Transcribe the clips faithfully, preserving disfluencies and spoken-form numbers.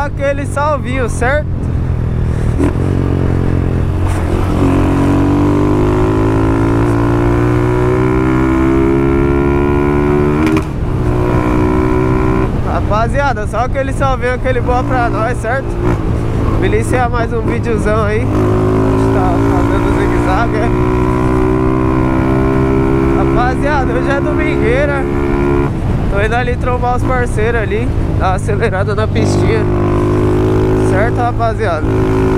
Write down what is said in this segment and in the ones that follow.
só aquele salvinho, certo? Rapaziada, só aquele salvinho, aquele boa pra nós, certo? Vou iniciar mais um videozão aí. A gente tá fazendo zigue-zague, é? Rapaziada, hoje é domingueira. Tô indo ali trombar os parceiros ali, dar uma acelerada na pistinha. Certo, rapaziada?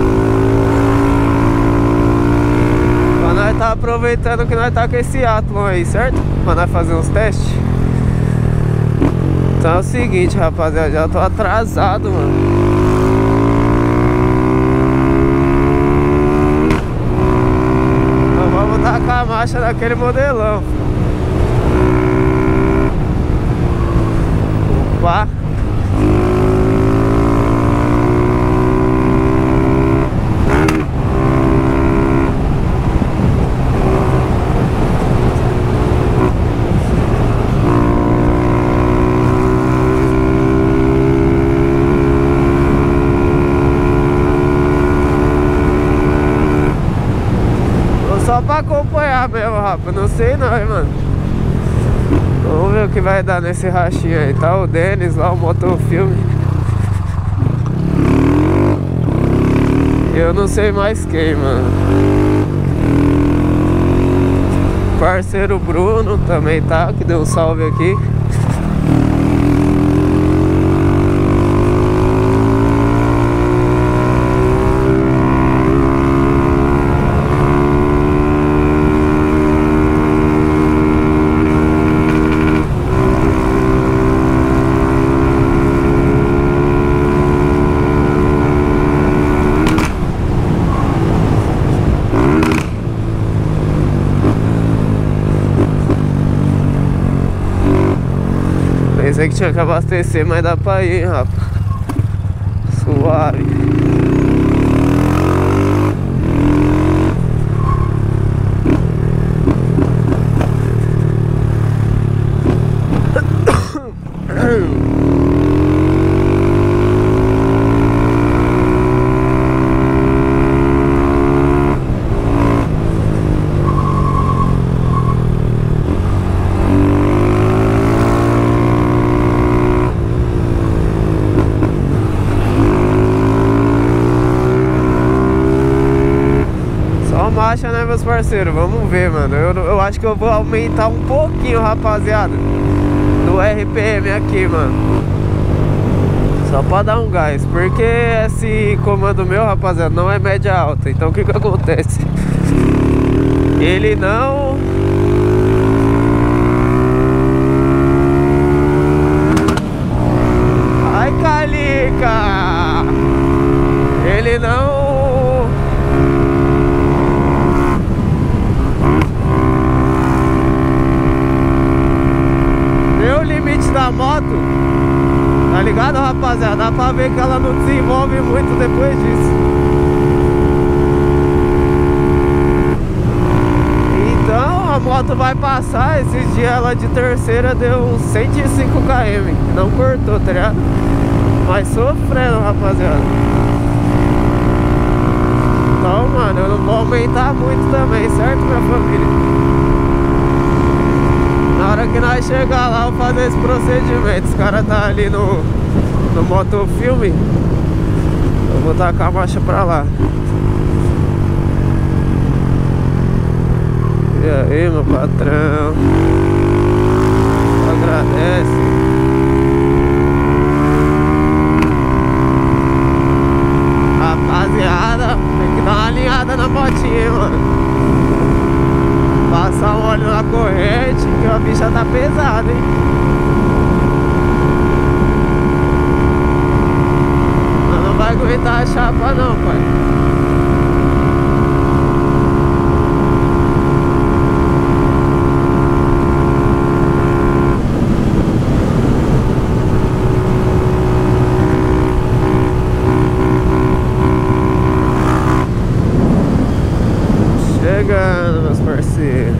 Pra nós tá aproveitando que nós tá com esse Athlon aí, certo? Pra nós fazer uns testes. Então é o seguinte, rapaziada, já tô atrasado, mano. Então vamos dar com a marcha daquele modelão. Opa! Só pra acompanhar mesmo, rapaz. Não sei não, hein, mano. Vamos ver o que vai dar nesse rachinho aí. Tá o Denis lá, o Motofilme. Eu não sei mais quem, mano. Parceiro Bruno também tá, que deu um salve aqui. Pensei que tinha que abastecer, mas dá pra ir, rapaz. Suave. Marcha, né, meus parceiros? Vamos ver, mano. Eu, eu acho que eu vou aumentar um pouquinho, rapaziada, do R P M aqui, mano. Só pra dar um gás. Porque esse comando meu, rapaziada, não é média alta. Então o que que acontece? Ele não... Ai, Calica! Ele não... da moto, tá ligado, rapaziada? Dá pra ver que ela não desenvolve muito depois disso. Então a moto vai passar. Esses dias ela de terceira deu uns cento e cinco quilômetros. Não cortou, tá ligado? Mas sofrendo, rapaziada. Então, mano, eu não vou aumentar muito também, certo, minha família? Na hora que nós chegar lá, eu vou fazer esse procedimento. Os caras tá ali no, no Motofilme. Eu vou tacar a marcha pra lá. E aí, meu patrão? Agradece. Rapaziada, tem que dar uma alinhada na motinha, hein, mano. Passar um óleo na corrente, que a bicha tá pesada, hein? Mas não vai aguentar a chapa não, pai. Chegando, meus parceiros.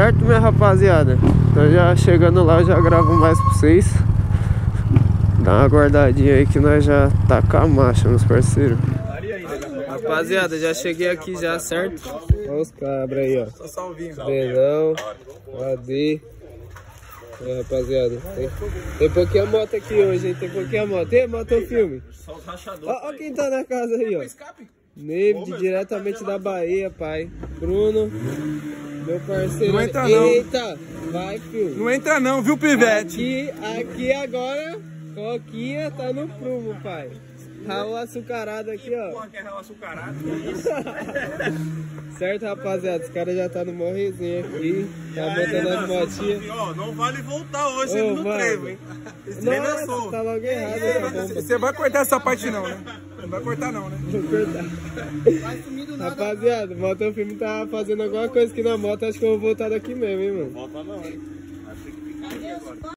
Certo, minha rapaziada? Então já chegando lá, eu já gravo mais pra vocês. Dá uma guardadinha aí que nós já tá com a marcha, meus parceiros. Rapaziada, já cheguei aqui já, certo? Olha os cabras aí, ó. Só salvinho. Benão, A D. Aí, rapaziada. Tem, tem pouquinha moto aqui hoje, hein? Tem pouquinha moto. Tem moto ou filme? Só os rachadores. Ó, ó quem tá na casa aí, ó. Neide, diretamente da Bahia, pai. Bruno, meu parceiro. Não entra não. Eita, vai, filho. Não entra não, viu, Pivete? Aqui, aqui agora, Coquinha tá no prumo, pai. Raul açucarado aqui, ó. Porra, que é Raul açucarado? Certo, rapaziada, os caras já tá no maior resenha aqui. Tá botando as motinhas. Ó, não vale voltar hoje Ô, no mano. trevo, hein? Esse trevo é Nossa, solto. tá logo errado essa bomba. Você vai cortar essa parte não, né? Não vai cortar não, né? Vou cortar. Rapaziada, o Motofilme tá fazendo alguma coisa aqui na moto. Acho que eu vou voltar daqui mesmo, hein, mano. Volta não, hein? Acho que fica aqui agora.